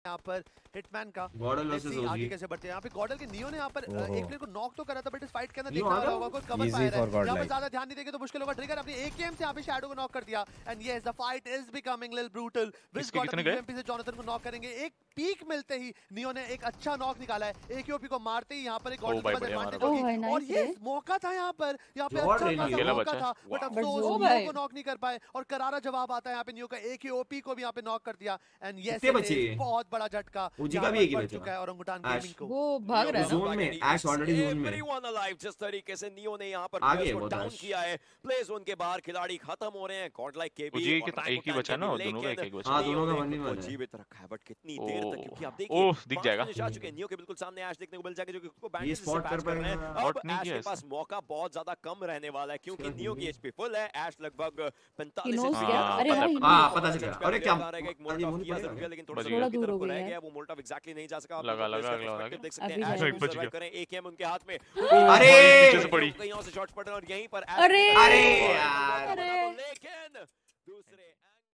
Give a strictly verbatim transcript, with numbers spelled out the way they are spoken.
यहाँ पर हिटमैन का गॉडल वर्सेस ओजी आगे कैसे बढ़ते हैं यहाँ पे गॉडल के नियो ने यहाँ पर एक प्लेयर को नॉक तो करा था बट इस फाइट के अंदर नियो देखना आ गया? होगा कोई कवर पाया है यहाँ पर like. ज्यादा ध्यान नहीं देंगे तो मुश्किल होगा ट्रिगर अपनी एकेएम से यहाँ पे शैडो को नॉक कर दिया and yes the fight is becoming little brutal with got UMP से जोनाथन को नॉक करेंगे एक पीक मिलते ही नियो ने एक अच्छा नॉक निकाला है एकेओपी को मारते ही यहाँ पर एक गॉडल के पास एडवांटेज होगी और ये मौका था यहाँ पर यहाँ पे अच्छा खासा मौका था बट अफसोस नियो को नॉक नहीं कर पाए और करारा जवाब आता है यहाँ पे नियो का एकेओपी को भी यहाँ पे नॉक कर दिया एंड यस बहुत बड़ा झटका ओजी का भी एक ही बचा चुका है औरंगुटान गेमिंग को वो भाग रहा है जोन में ऐश ऑलरेडी जोन में एवरीवन अलाइव जिस तरीके से नियो ने यहां पर आगे को डाउन किया है प्ले जोन के बाहर खिलाड़ी खत्म हो रहे हैं गॉड लाइक केबी ओजी के एक ही बचा ना दोनों का एक एक बचा हां दोनों का वन ही वन है जीवित रखा है बट कितनी देर तक क्योंकि आप देखिए ओह दिख जाएगा निशा चुके नियो के बिल्कुल सामने ऐश देखने को मिल जाएगा जो कि उसको बैंड ये से स्पॉट कर पाए अब ऐश के पास मौका बहुत ज्यादा कम रहने वाला है क्योंकि नियो की एचपी फुल है ऐश लगभग पैंतालीस अरे हां पता चल गया अरे क्या एक मोल्टॉव किया जरूर है लेकिन थोड़ा दूर हो रह गया वो मोल्टॉव एग्जैक्टली नहीं जा सका लगा लगा लगा देख सकते हैं अभी ऐश सर्वाइव करें एकेएम उनके हाथ में अरे कहीं और से शॉट्स पड़ रहे हैं और यहीं पर अरे अरे यार